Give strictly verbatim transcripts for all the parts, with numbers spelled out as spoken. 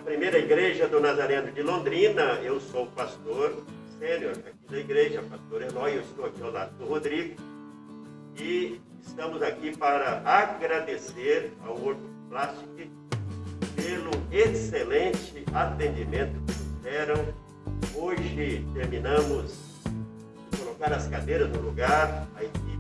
primeira igreja do Nazareno de Londrina. Eu sou o pastor sênior aqui da igreja, pastor Eloy. Eu estou aqui ao lado do Rodrigo. E estamos aqui para agradecer ao Orto Plastic pelo excelente atendimento que nos deram. Hoje terminamos de colocar as cadeiras no lugar, a equipe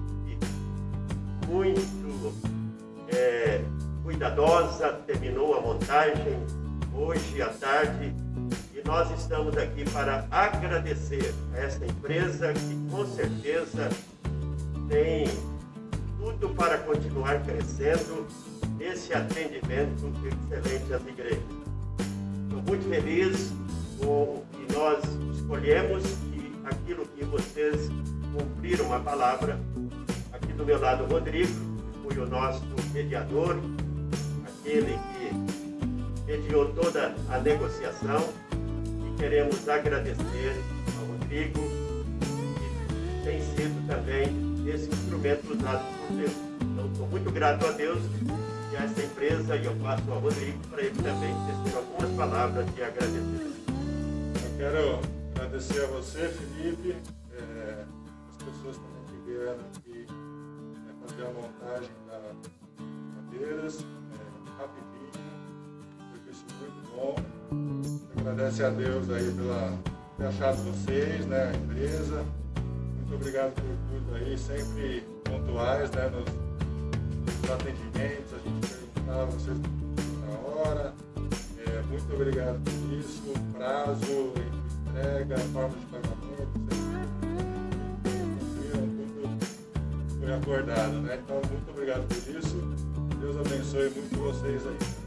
muito é, cuidadosa terminou a montagem hoje à tarde e nós estamos aqui para agradecer a esta empresa que com certeza tem tudo para continuar crescendo nesse atendimento excelente às igrejas. Estou muito feliz com o que nós escolhemos e aquilo que vocês cumpriram a palavra. Aqui do meu lado, o Rodrigo, que foi o nosso mediador, aquele que mediou toda a negociação, e queremos agradecer ao Rodrigo, que tem sido também esse instrumento usado por Deus. Então, estou muito grato a Deus e a essa empresa, e eu passo ao Rodrigo para ele também tecer algumas palavras de agradecimento. Eu quero agradecer a você, Felipe, é, as pessoas também que vieram aqui é, fazer a montagem das cadeiras, é, rapidinho, serviço muito bom. Agradeço a Deus aí pela ter achado vocês, né, a empresa. Muito obrigado por tudo aí, sempre pontuais, né, nos, nos atendimentos, a gente perguntava vocês na hora. É, muito obrigado por isso, prazo, entrega, forma de pagamento, cumpriram, tudo foi acordado, né? Então, muito obrigado por isso. Deus abençoe muito vocês aí.